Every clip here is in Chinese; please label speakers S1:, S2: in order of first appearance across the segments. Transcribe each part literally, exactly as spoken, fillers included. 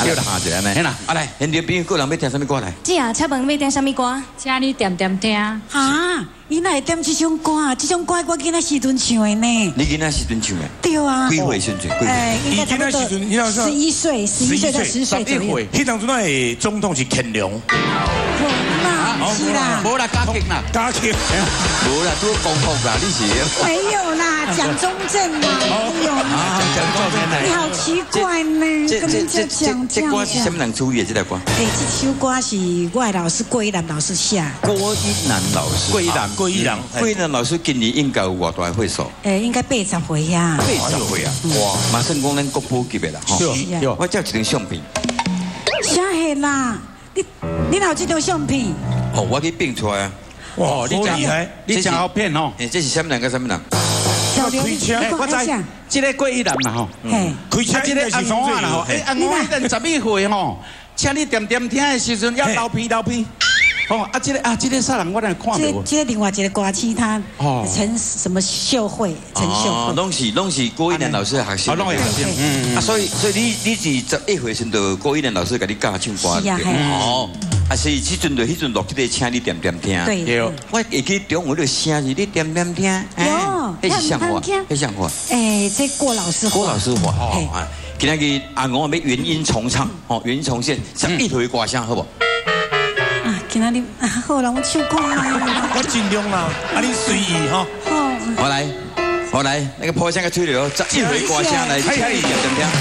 S1: 叫他一下呢。嘿啦，啊来，现场边个人要听什么歌来？
S2: 姐啊，请问要点什么歌？
S3: 请你点点听。
S4: 啊，伊哪会点这种歌啊？这种歌我囡仔时阵唱的呢。
S1: 你囡仔时阵唱的？
S4: 对啊。
S1: 几岁时阵？
S4: 哎，应该差不多十一岁，十一岁到十岁左右。
S5: 迄当初那个总统是乾隆。
S4: 是啦，
S1: 无啦，加强啦，
S5: 加强，
S1: 无啦，都功夫啦，你是？
S4: 没有啦，蒋中正啦，没有啦，
S1: 蒋中正，
S4: 你好奇怪呢，
S1: 这这这
S4: 这
S1: 这歌是什么人处理的？这条歌？
S4: 哎，这首歌是我的老师郭一南老师写。
S1: 郭一南老师，
S5: 郭一南，郭一南，
S1: 郭一南老师今年应该有偌大会手？
S4: 哎，应该八十岁呀。
S1: 八十岁啊！哇，马上讲咱国宝级的啦，吼。有，我照一张相片。
S4: 啥嘿啦？你你哪有这张相片？
S1: 哦，我去变出来啊！
S5: 哇，你真厉害，
S1: 你
S5: 真好骗哦！
S1: 哎，这是什么人跟什么人？
S4: 小刘，
S5: 开车，
S4: 我知，
S5: 这个郭一南嘛吼，
S4: 嘿，
S5: 开车这个安怎啦吼？哎，安怎等十一岁吼，请你点点听的时阵要流鼻流鼻。哦，啊，这个啊，这个啥人我来看到。
S4: 这这另外一个歌星，他陈什么秀慧，陈秀慧，
S1: 拢是拢是郭一南老师的学生。
S5: 拢是学生，嗯
S1: 啊，所以所以你你是十一岁时就郭一南老师给你教唱歌。
S4: 是啊，
S1: 哦。啊，是迄阵就迄阵录这个，请你点点听。
S4: 对，
S1: 我会记中午的声是你点点听。
S4: 有，
S1: 那是像话，那像话。
S4: 哎，这郭老师，
S1: 郭老师话，哦，啊，今仔日阿我要原音重唱，哦，原音重现，十一岁歌声好不？
S4: 啊，今仔日啊，好啦，我唱看啦。
S5: 我尽量啦，啊，你随意哈。
S4: 好，
S1: 我来，我来，那个破声个吹流，十一岁歌声来，请你点点听。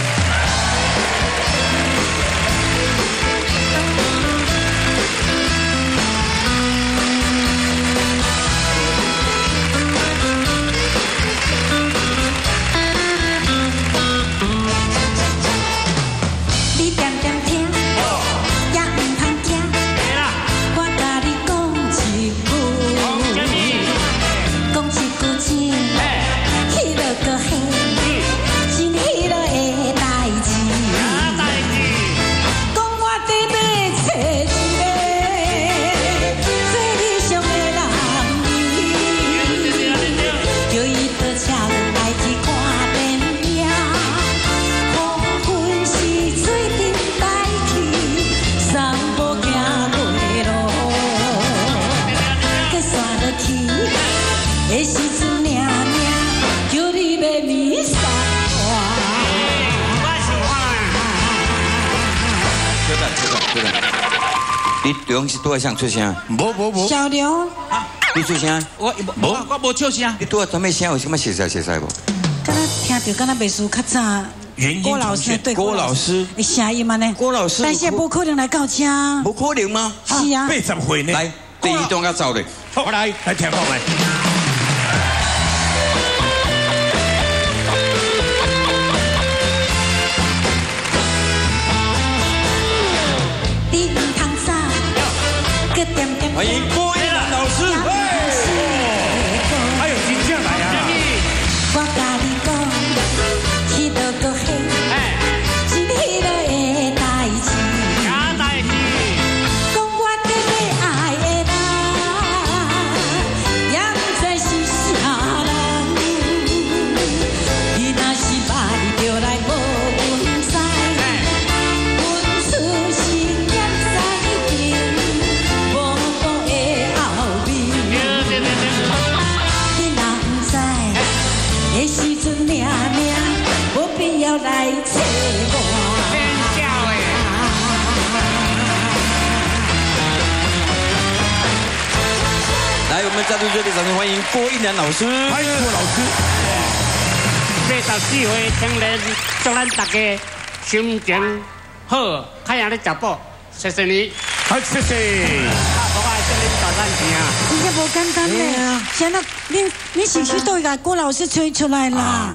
S1: 你中是多想出声？
S5: 无无无。
S4: 小刘，
S1: 你出声？
S5: 我无，我无唱声。
S1: 你多什么声？有什么熟悉熟悉无？
S4: 刚才听到，刚才袂输较早。郭老师对
S1: 郭老师，
S4: 你声音嘛呢？
S1: 郭老师，
S4: 但是不可能来到这。
S1: 不可能吗？
S4: 是啊。
S5: 八十岁呢？
S1: 来，第一段要走的。
S5: 好，来来听看来。
S1: 欢迎郭一南老师，
S5: 还有金将来啊！
S4: 我甲你讲，迄个个嘿，是迄个的代志，
S6: 啥代志？
S4: 讲我对你爱的人，也不知是啥人。你若是捌着来无阮知，阮出心也知定。来找我，
S1: 来，我们再度热烈掌声欢迎郭一南老师。
S5: 欢迎郭老师。
S6: 八十四岁青年，祝咱大家心情好，开阳的脚步，谢谢你。
S5: 好，谢谢。
S6: 我爱祝你大赚钱啊！
S4: 真正无简单嘞，现在你你是去对个郭老师吹出来啦。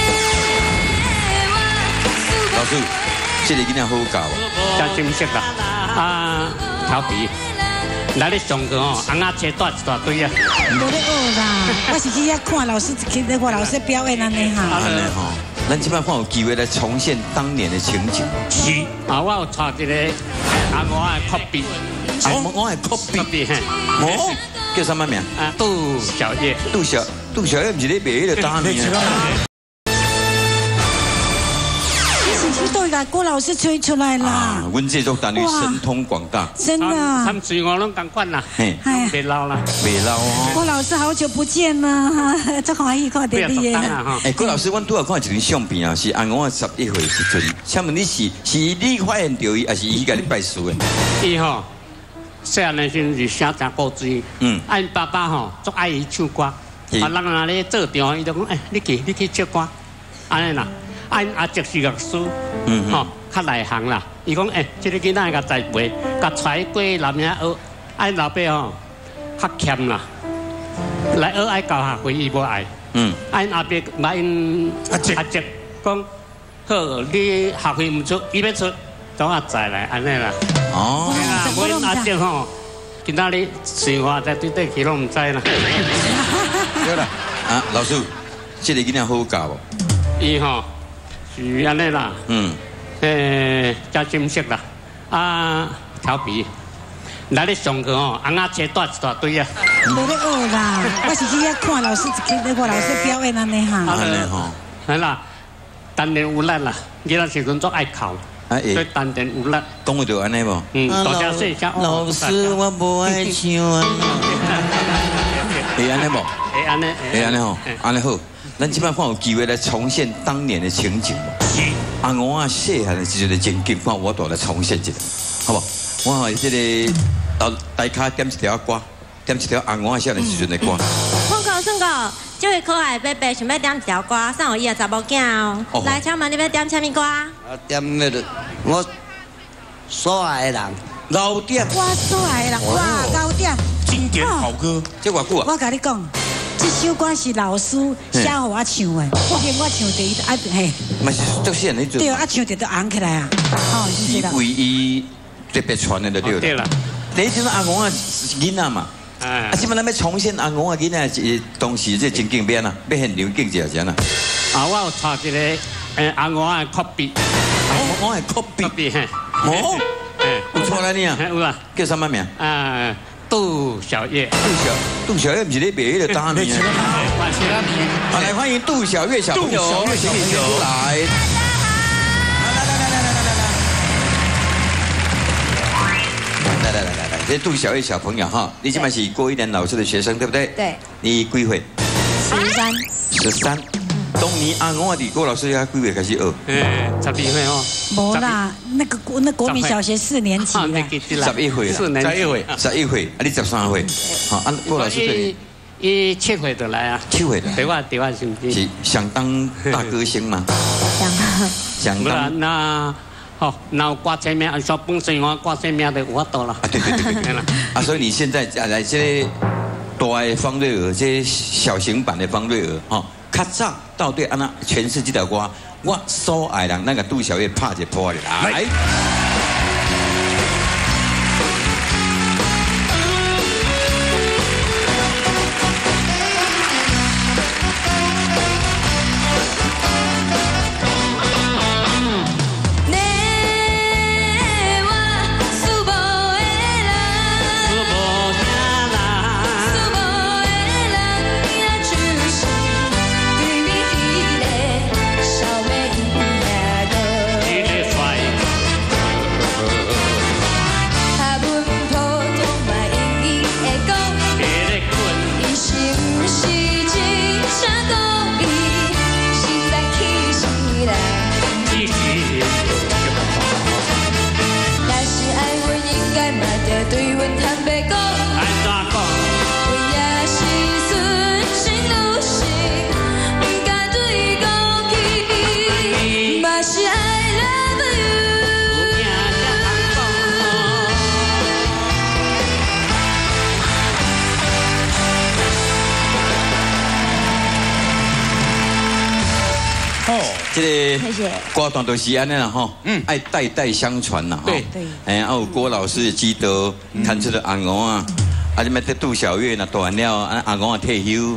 S1: 老师，这个囡仔好教
S6: 哦，真正式啦，啊，调皮，来你上课哦，红仔切断一大堆啊。
S4: 无咧学啦，我是去遐看老师，去那个老师表演安尼哈。
S1: 安尼吼，咱即摆看有机会来重现当年的情景。
S6: 是，啊，我有带一个啊，我的 copy，
S1: 我我系 copy， 哦，叫什么名？
S6: 啊，杜小叶，
S1: 杜小杜小叶，唔是咧卖迄个打面啊。
S3: 是去都把郭老师吹出来啦。
S1: 啊，阮制作单位神通广大，
S3: 真的。
S6: 他们随我拢共款啦，
S1: 嘿，
S6: 别老啦，
S1: 袂老哦。
S3: 郭老师好久不见了，真欢喜看到你耶。
S1: 哎，郭老师，阮拄有看一张相片啊，是阿我十一岁时阵，请问你是是你发现到伊，还是伊甲你拜师的？
S6: 伊吼，细汉的时阵是声真古锥，嗯，啊，因爸爸吼足爱伊唱歌，啊，人若咧做场，伊就讲，哎，你去，你去唱歌，安尼啦。啊，因阿叔是乐师，嗯，吼，较内行啦。伊讲，哎，这个囡仔甲栽培，甲带过南遐学，啊，因老爸吼较欠啦，来学爱教学费，伊无爱，嗯，啊，因阿伯买因阿叔阿叔讲，好，你学费唔出，伊要出，等我再来，安尼啦。哦，我因阿叔吼，今仔日生活在对对去拢唔知啦。
S1: 对啦，啊，老师，这个囡仔好教无？
S6: 伊吼。是安尼啦，嗯，诶，加金色啦，啊，调皮，来咧上课吼，翁仔车带一大堆啊。
S3: 无咧学啦，我是去遐看老师，那个老师表演安尼哈。
S1: 安尼吼，
S6: 係啦，當然有力啦，囡仔時陣都愛考，所以當然有力。
S1: 講會到安尼無？
S6: 嗯，大家說一下。
S1: 老師我無愛唱啊。會安尼無？
S6: 會安尼。
S1: 會安尼吼，安尼好。咱即摆看有機會來重現當年的情景無？是。阿我啊細漢的時陣的情景，看我都來重現一下，好不？我吼即個到大卡點一條歌，點一條阿我啊少年時陣的歌。
S7: 順哥順哥，這位可愛伯伯想要點一條歌，送予伊個查某囝哦。來，請問你要點什麼歌？
S8: 我點那個我所愛的人。
S1: 老店。
S3: 我所愛的人，哇，老店。
S9: 經典好歌。
S1: 這偌久啊？
S3: 我甲你講。这首歌是老師寫給我唱的，我嫌我唱第一啊嘿。
S1: 嘛是足細人迄陣。
S3: 對啊，唱着都紅起來啊。哦，
S1: 是為伊特別傳的就對了。對啦。第一陣阿公啊囡仔嘛，啊，即擺咱要重現阿公啊囡仔當時這情景變啊，要現場景一下先啊。
S6: 啊，我有查一個誒阿公啊 copy，
S1: 阿公係 copy， 嘿。哦。誒，有錯啦你啊？
S6: 有啊。
S1: 叫什麼名？
S6: 啊。杜小月，
S1: 杜小杜小月不是咧賣迄個大米啊？好，來歡迎杜小月小朋友，請你先出來。來來來來來，這杜小月小朋友哈，你今擺是郭一年老師的學生對不對？
S7: 對。
S1: 你幾歲？
S7: 十三。
S1: 十三。當年阿我哋郭老師要幾歲開始學？
S6: 誒，十二歲哦。
S3: 無啦，那個國那國民小學四年級啦。
S1: 十一歲啦，十一歲，十一歲，啊你十三歲，好，啊郭老師對。
S6: 伊七歲就來啊。七歲。對我對我是唔是？
S1: 是想當大歌星嗎？想。想當。
S6: 那好，那有掛車名，說本身我掛車名就有法度啦。
S1: 啊對對對對。啊，所以你現在來這個大的方瑞兒，這小型版的方瑞兒，哈。較早到底安那詮釋這條歌，我所愛人那個杜小月拍一波的來。这个歌段都是安尼啦吼，嗯，爱代代相传啦，
S6: 对
S1: 对，哎，啊有郭老師的基德，彈出了阿公啊，啊，你咪得杜小月那大完了，啊阿公啊退休，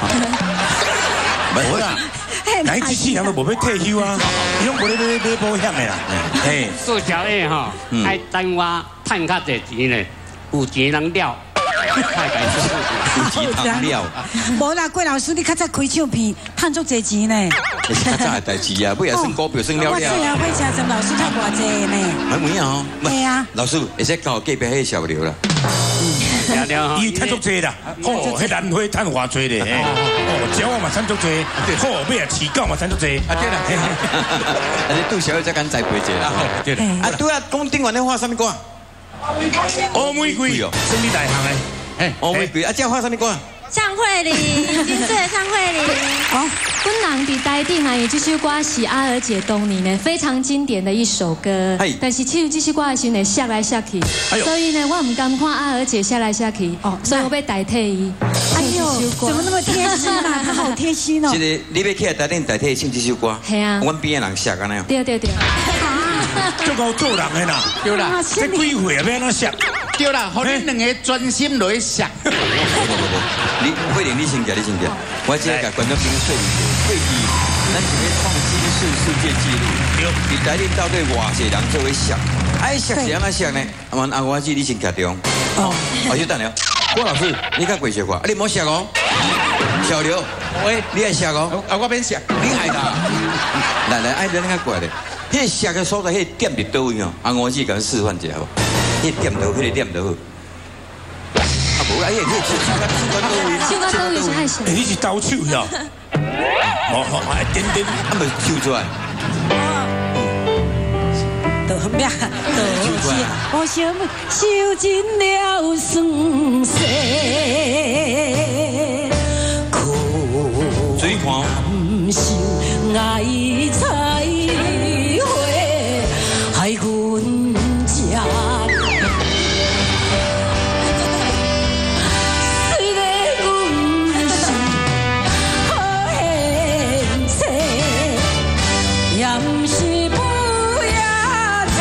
S9: 冇啦，哪一支戲人都冇要退休啊，伊攏冇咧咧咧保險的啦，嘿，
S6: 杜小月吼，愛等我趁較濟錢咧，有錢能了。 太感谢。
S1: 有钱谈了。
S3: 无啦，郭老师，你较早开唱片，赚足侪钱呢。
S1: 你是较早的代志啊，不也算股票算了了。
S3: 我是啊，我请陈老师赚偌济呢。
S1: 还没有哦。
S3: 对啊。
S1: 老师，会使教我隔壁迄小刘啦。
S9: 伊赚足济啦，哦，迄兰花赚偌济咧，哦，鸟我嘛赚足济，好尾啊饲狗嘛赚足济，
S1: 啊对啦，啊你杜小姐才敢栽培者啦，对啦，啊对啊，讲顶完咧画什么歌？
S9: 乌玫瑰哦，生理大项诶，
S1: 哎，乌玫瑰，啊这画什么歌？
S7: 向慧玲，金穗的向慧玲。
S2: 哦，阮人伫台顶啊，有这首歌是阿娥姐当年呢非常经典的一首歌。但是唱这首歌的时候呢，写来写去，所以呢，我唔敢看阿娥姐写来写去，哦，所以我要代替伊。哎
S3: 呦，怎么那么贴心啊？他好贴心哦。
S1: 这个你要起来台顶代替唱这首歌。
S2: 系啊。
S1: 阮边的人写安尼。
S2: 对对对。
S9: 足够做人的啦，
S5: 对啦，
S9: 这几岁啊要安怎写？
S5: 对啦，互恁两个专心来写。
S1: 不不不，你慧玲，你先讲，你先讲。我只甲观众朋友说明一下，过去咱是要创吉尼斯世界纪录，伫台顶到底偌济人做伙写，爱写是安怎写呢？阿文阿我记你先徛中。哦，我先等了。郭老师，你较过写过，啊你莫写哦。小刘，喂，你爱写哦？
S5: 啊我免写，
S1: 你爱啦。来来，爱你那个过来。迄个写的所在，迄个点伫倒位哦？阿我记甲你示范一下好。迄个点倒，迄个点倒。啊，无啦，迄个迄个手到手到倒位，
S2: 手到倒位是害死。
S9: 你是倒手呀？哦好，哎，点点，
S1: 啊，咪抽出来。
S3: 倒咩？倒是我想受尽了酸涩，苦
S1: 水看。
S3: 不想爱才会害阮家。虽然阮是好现世，也不是不夜车。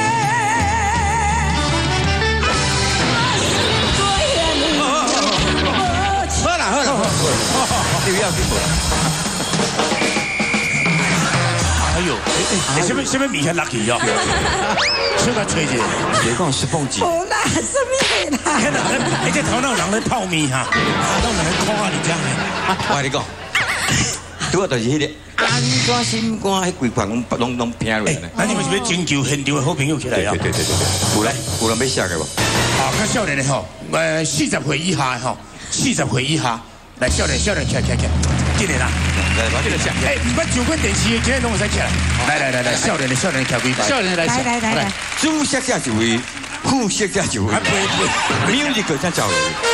S1: 好啦好啦，你要去不？
S9: 哎呦，哎，什么什么米还 lucky 哟？小甲吹者，
S1: 别讲是凤姐。
S3: 无啦，什么啦？
S9: 天哪，哎，这头脑人咧泡面哈，头脑人看你这样的。
S1: 我跟你讲，拄啊就是迄个安怎心肝迄规块拢拢拢拼落来呢。
S9: 那你们是要拯救现场的好朋友起来呀？
S1: 对对对对对，有来有人要写的无？
S9: 啊，较少年的吼，呃，四十岁以下吼，四十岁以下，来少年少年起来起来起来，进来啦！
S1: 来，我这个写。
S9: 哎，你把酒馆电视的今天拢有使起来。来来来来，少年的少年跳几排。
S5: 少年来
S3: 来来来来，
S1: 主写写一位，副写写一位，
S9: 啊，不不，
S1: 没有一个才找人。